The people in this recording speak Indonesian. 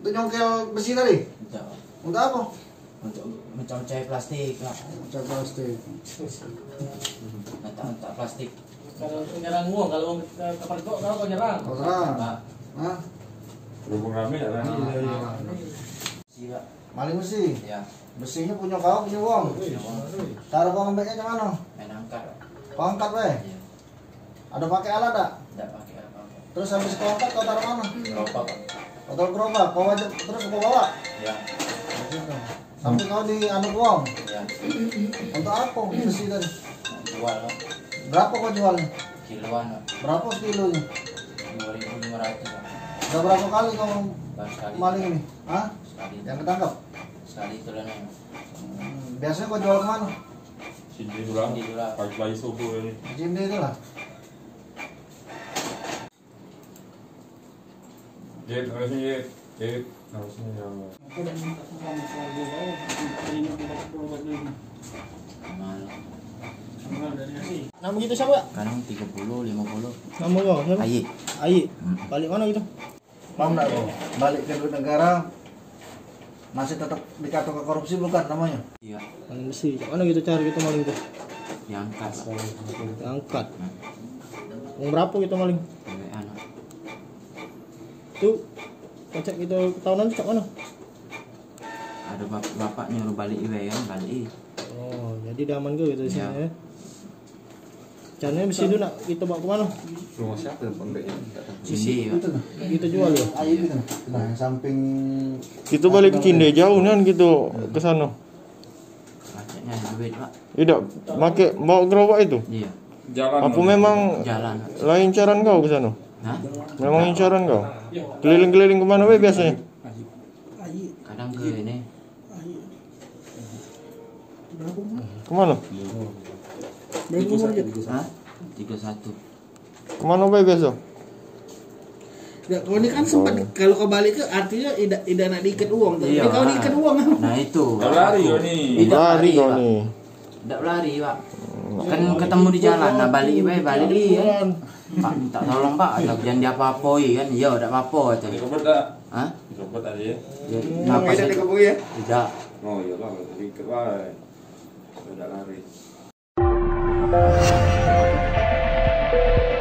Untuk nyongkel besi tadi? Untuk apa? Untuk mencari plastik lah. Mencari plastik. Letak plastik. Kalau nyerang uang, kalau kapal kok kalau nyerang. Oh, serang. Hah? Berhubung rame ya kan? Iya. Maling besi? Ya. Besinya punya kau, punya uang. Cara kau ngambilnya gimana? Main angkat. Kau angkat weh? Iya. Ada pakai alat tak? Tidak pakai apa-apa. Terus habis kau angkat kau taruh mana? Gerobak. Kau taruh gerobak, kau wajib terus kau bawa? Ya. Sampai kau di anu uang? Ya. Untuk apa besi tadi? Jual lah. Berapa kau jualnya? Kiloan lah. Berapa kilonya? 2.500 lah. Udah berapa kali kau Baru sekali. maling ini? Hah? Sekali. Yang ketangkap? Sekali itu lah nih. Biasanya kau jual kemana? Sini pulang, Sini pulang. pagi-pagi subuh ini. Jinde itu lah. Jit, harusnya Jit. Jit, harusnya ya. Aku udah minta sama keluarga kau, ini kita berobat dulu. Malu. Sama dari sini. Nama gitu siapa? Kadang 30, 50. Nama kau siapa? Ayi. Ayi. Balik mana gitu? Mau nggak kau? Balik ke negara masih tetap dikatakan korupsi bukan namanya? Iya. Maling besi. Mana gitu cari gitu maling itu? Diangkat lah. Angkat. Uang berapa gitu maling? Cewek anak. Tuh kocek gitu ketahuan cak mana? Ada bapak nyuruh balik iwe kan, balik. Oh, jadi dia aman gitu di sini Ya. ya. Caranya besi itu nak kita bawa ke mana? Rumah siapa yang pondoknya? Cindi ya. Itu tuh. Kita jual ya. Ayo gitu. Nah, yang samping Kita balik ke Cinde jauh kan gitu ke sana. Macetnya ada duit pak. Tidak, pakai bawa gerobak itu. Iya. Jalan. Apa memang Jalan. lain incaran kau ke sana? Hah? Memang incaran kau? Keliling-keliling kemana be biasanya? Kadang ke ini. Kemana? Hah? 31. Kemana be biasa? Ya, kau ini kan sempat kalau kau balik ke artinya tidak nak diikat uang tuh. Iya. Tapi kau diikat uang kan? Nah itu. Kau lari kau nih. Tidak Lari kau Pak. nih. Tidak lari pak. Kan ketemu di jalan. Nah balik lagi kan. Pak minta tolong pak. Atau jangan diapa-apoi kan. Iya udah apa-apa. Dikebut tak? Hah? Dikebut aja ya. Ya, kenapa sih? ya? Tidak. Oh iyalah, dikebut lah. Udah lari.